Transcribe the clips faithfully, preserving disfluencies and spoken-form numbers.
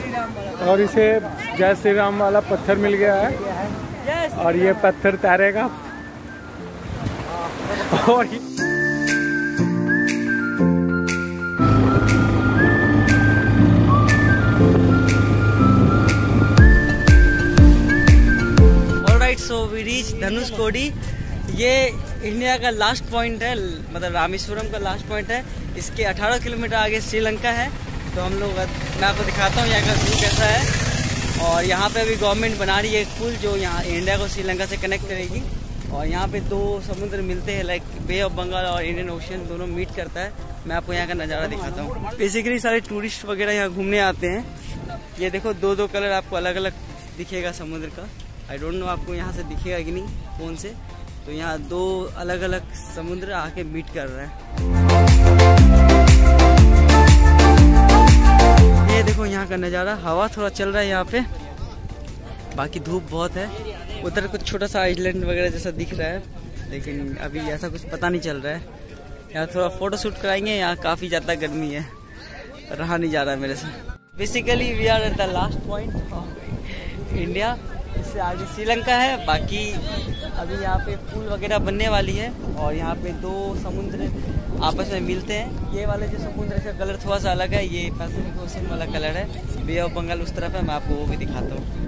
और इसे जय श्री राम वाला पत्थर मिल गया है और ये पत्थर तैरेगा और alright, so we reach Dhanushkodi. ये इंडिया का लास्ट पॉइंट है, मतलब रामेश्वरम का लास्ट पॉइंट है। इसके अठारह किलोमीटर आगे श्रीलंका है। तो हम लोग, मैं आपको दिखाता हूँ यहाँ का व्यू कैसा है। और यहाँ पे अभी गवर्नमेंट बना रही है एक पुल जो यहाँ इंडिया को श्रीलंका से कनेक्ट करेगी। और यहाँ पे दो समुद्र मिलते हैं, लाइक बे ऑफ बंगाल और इंडियन ओशन, दोनों मीट करता है। मैं आपको यहाँ का नज़ारा दिखाता हूँ। बेसिकली सारे टूरिस्ट वगैरह यहाँ घूमने आते हैं। ये देखो, दो दो कलर आपको अलग अलग दिखेगा समुद्र का। आई डोंट नो आपको यहाँ से दिखेगा कि नहीं फोन से। तो यहाँ दो अलग अलग समुद्र आके मीट कर रहे हैं। ये देखो यहाँ का नज़ारा, हवा थोड़ा चल रहा है यहाँ पे, बाकी धूप बहुत है। उधर कुछ छोटा सा आइलैंड वगैरह जैसा दिख रहा है, लेकिन अभी ऐसा कुछ पता नहीं चल रहा है। यहाँ थोड़ा फोटो शूट कराएंगे। यहाँ काफ़ी ज़्यादा गर्मी है, रहा नहीं जा रहा है मेरे से। Basically we are at the last point of India. इससे आगे श्रीलंका है। बाकी अभी यहाँ पे पुल वगैरह बनने वाली है और यहाँ पे दो समुद्र आपस में मिलते हैं। ये वाले जो समुद्र का कलर थोड़ा सा अलग है, ये पैसिफिक ओशन वाला कलर है। बे ऑफ बंगाल उस तरफ है, मैं आपको वो भी दिखाता हूँ।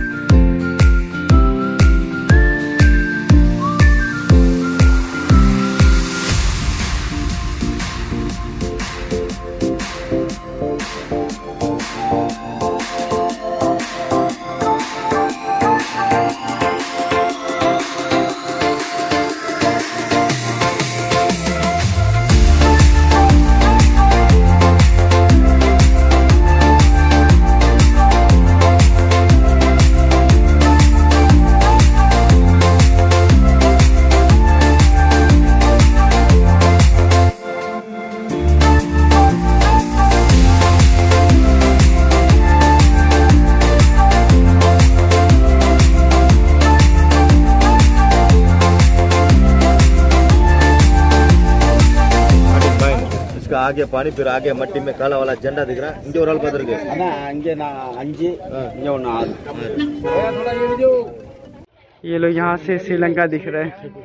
आगे पानी, फिर आगे मट्टी में काला वाला झंडा दिख रहा है। इंडिया और बदल गए ये लोग यहाँ से श्रीलंका दिख रहा है।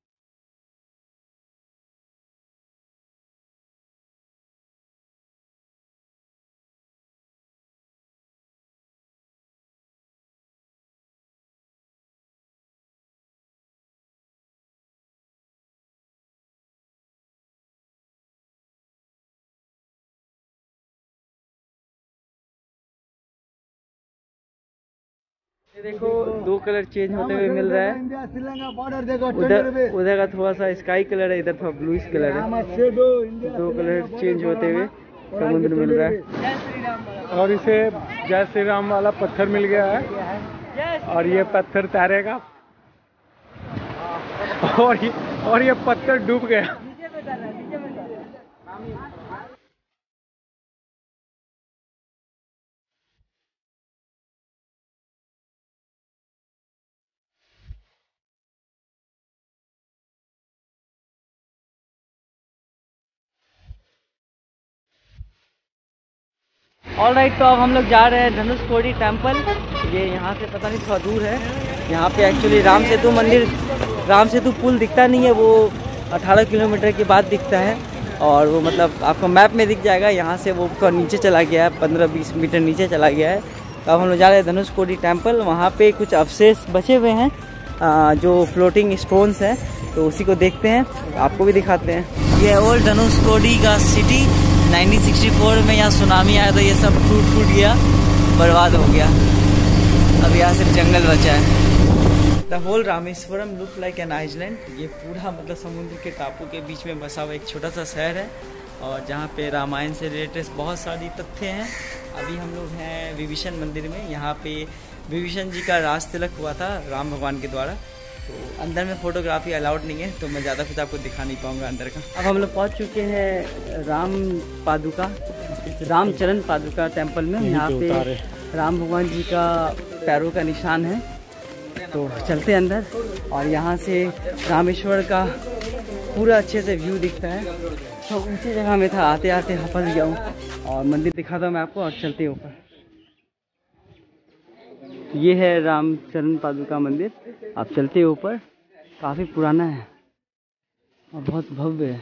ये देखो, दो कलर चेंज होते हुए मिल रहा है। उधर उधर का थोड़ा सा स्काई कलर है, इधर थोड़ा ब्लूइश कलर है। दो कलर चेंज होते हुए समुद्र मिल रहा है और इसे जय श्री राम वाला पत्थर मिल गया है और ये पत्थर तैरेगा और ये और ये पत्थर डूब गया। ऑल राइट, तो अब हम लोग जा रहे हैं धनुषकोडी टेम्पल। ये यहाँ से पता नहीं थोड़ा दूर है। यहाँ पे एक्चुअली राम सेतु मंदिर, राम सेतु पुल दिखता नहीं है, वो अठारह किलोमीटर के बाद दिखता है। और वो मतलब आपको मैप में दिख जाएगा। यहाँ से वो नीचे चला गया है, पंद्रह बीस मीटर नीचे चला गया है। तो अब हम लोग जा रहे हैं धनुषकोडी टेम्पल। वहाँ पे कुछ अवशेष बचे हुए हैं जो फ्लोटिंग स्टोन्स हैं, तो उसी को देखते हैं, आपको भी दिखाते हैं। ये ओल्ड धनुषकोडी का सिटी, नाइनटीन सिक्सटी फोर में यहाँ सुनामी आया था, ये सब टूट फूट गया, बर्बाद हो गया। अब यहाँ सिर्फ जंगल बचा है। The whole Rameswaram look like an island. ये पूरा मतलब समुद्र के टापू के बीच में बसा हुआ एक छोटा सा शहर है और जहाँ पे रामायण से रिलेटेड बहुत सारी तथ्य हैं। अभी हम लोग हैं विभीषण मंदिर में। यहाँ पे विभीषण जी का राज तिलक हुआ था राम भगवान के द्वारा। तो अंदर में फोटोग्राफी अलाउड नहीं है, तो मैं ज़्यादा कुछ आपको दिखा नहीं पाऊँगा अंदर का। अब हम लोग पहुँच चुके हैं राम पादुका, रामचरण पादुका टेम्पल में। यहाँ पे राम भगवान जी का पैरों का निशान है। तो चलते हैं अंदर और यहाँ से रामेश्वर का पूरा अच्छे से व्यू दिखता है। तो ऊंची जगह में था, आते आते हफस गया हूँ और मंदिर दिखाता हूँ मैं आपको और चलते हैं ऊपर। ये है रामचरण पादुका मंदिर। आप चलते हो ऊपर, काफ़ी पुराना है और बहुत भव्य है।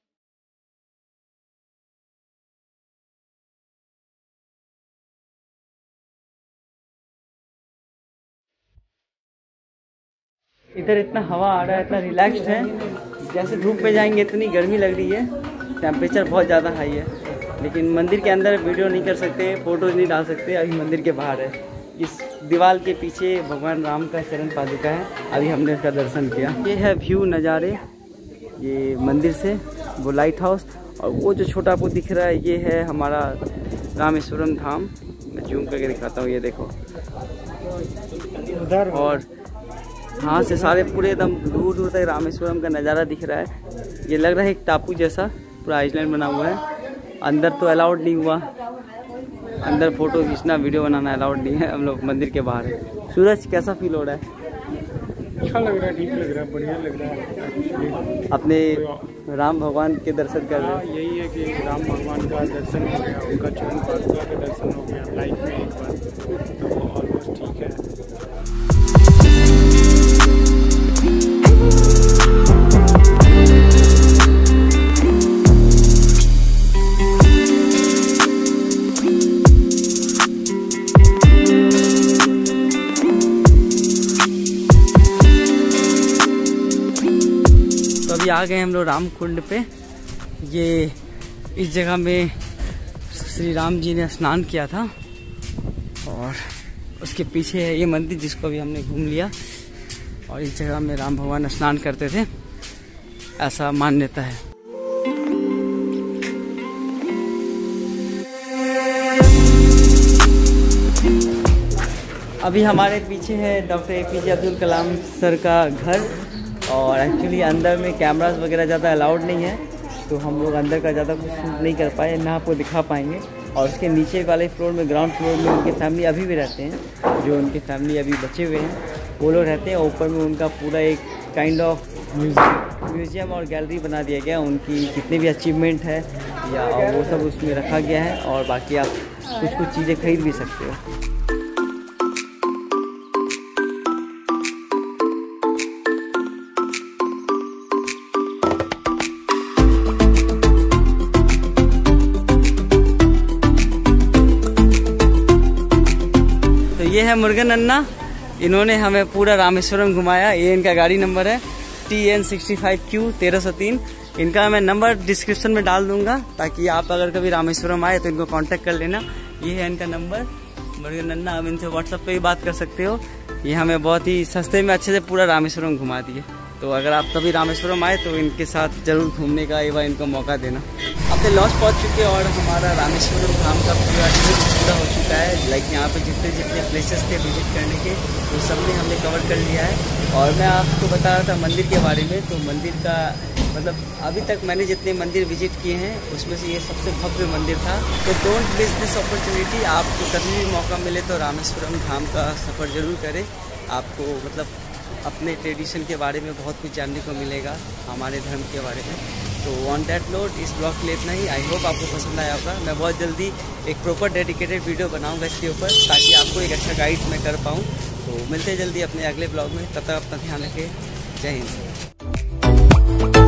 इधर इतना हवा आ रहा है, इतना रिलैक्स्ड है। जैसे धूप में जाएंगे इतनी गर्मी लग रही है, टेम्परेचर बहुत ज़्यादा हाई है। लेकिन मंदिर के अंदर वीडियो नहीं कर सकते, फ़ोटोज नहीं डाल सकते, अभी मंदिर के बाहर है। इस दीवार के पीछे भगवान राम का चरण पादुका है, अभी हमने इसका दर्शन किया। ये है व्यू नज़ारे ये मंदिर से, वो लाइट हाउस, और वो जो छोटा वो दिख रहा है ये है हमारा रामेश्वरम धाम। मैं जूम करके दिखाता हूँ, ये देखो उधर। और यहाँ से सारे पूरे एकदम दूर दूर तक रामेश्वरम का नज़ारा दिख रहा है। ये लग रहा है एक टापू जैसा, पूरा आइलैंड बना हुआ है। अंदर तो अलाउड नहीं हुआ, अंदर फोटो खींचना वीडियो बनाना अलाउड नहीं है, हम लोग मंदिर के बाहर है। सूरज कैसा फील हो रहा है? अच्छा लग रहा है, ठीक लग रहा है, बढ़िया लग रहा है। अपने राम भगवान के दर्शन कर रहे हैं। यही है कि राम भगवान का दर्शन हो गया, उनका चरण पादुका का दर्शन हो गया लाइफ में एक बार, तो ऑलमोस्ट ठीक है। अभी आ गए हम लोग राम कुंड पे। ये इस जगह में श्री राम जी ने स्नान किया था, और उसके पीछे है ये मंदिर जिसको भी हमने घूम लिया। और इस जगह में राम भगवान स्नान करते थे, ऐसा मान्यता है। अभी हमारे पीछे है doctor A P J Abdul Kalam sir का घर, और एक्चुअली अंदर में कैमरास वगैरह ज़्यादा अलाउड नहीं है, तो हम लोग अंदर का ज़्यादा कुछ शूट नहीं कर पाए, ना आपको दिखा पाएंगे। और उसके नीचे वाले फ्लोर में, ग्राउंड फ्लोर में उनकी फैमिली अभी भी रहते हैं, जो उनकी फैमिली अभी बचे हुए हैं वो लोग रहते हैं। ऊपर में उनका पूरा एक काइंड ऑफ म्यूजियम म्यूजियम और गैलरी बना दिया गया, उनकी जितने भी अचीवमेंट है या वो सब उसमें रखा गया है। और बाकी आप कुछ कुछ चीज़ें खरीद भी सकते हो। ये है मुर्गन अन्ना, इन्होंने हमें पूरा रामेश्वरम घुमाया। ये इनका गाड़ी नंबर है T N sixty five Q तेरह सौ तीन। इनका मैं नंबर डिस्क्रिप्शन में डाल दूंगा, ताकि आप अगर कभी रामेश्वरम आए तो इनको कांटेक्ट कर लेना। ये है इनका नंबर, मुर्गन अन्ना। आप इनसे व्हाट्सएप पे भी बात कर सकते हो। ये हमें बहुत ही सस्ते में अच्छे से पूरा रामेश्वरम घुमा दिए। तो अगर आप कभी रामेश्वरम आए तो इनके साथ जरूर घूमने का एक बार इनको मौका देना। अपने लॉज पहुंच चुके हैं और हमारा रामेश्वरम धाम का पूरा ट्रिप पूरा हो चुका है। लाइक यहाँ पे जितने जितने प्लेसेस थे विजिट करने के, वो सब ने हमने कवर कर लिया है। और मैं आपको बता रहा था मंदिर के बारे में, तो मंदिर का मतलब अभी तक मैंने जितने मंदिर विजिट किए हैं उसमें से ये सबसे भव्य मंदिर था। तो डोंट मिस दिस अपॉर्चुनिटी। आपको कभी भी मौका मिले तो रामेश्वरम धाम का सफ़र ज़रूर करें। आपको मतलब अपने ट्रेडिशन के बारे में बहुत कुछ जानने को मिलेगा, हमारे धर्म के बारे में। तो ऑन दैट नोट इस ब्लॉग के लिए इतना ही। आई होप आपको पसंद आया होगा। मैं बहुत जल्दी एक प्रॉपर डेडिकेटेड वीडियो बनाऊंगा इसके ऊपर, ताकि आपको एक अच्छा गाइड मैं कर पाऊँ। तो मिलते हैं जल्दी अपने अगले ब्लॉग में, तब तक अपना ध्यान रखें। जय हिंद।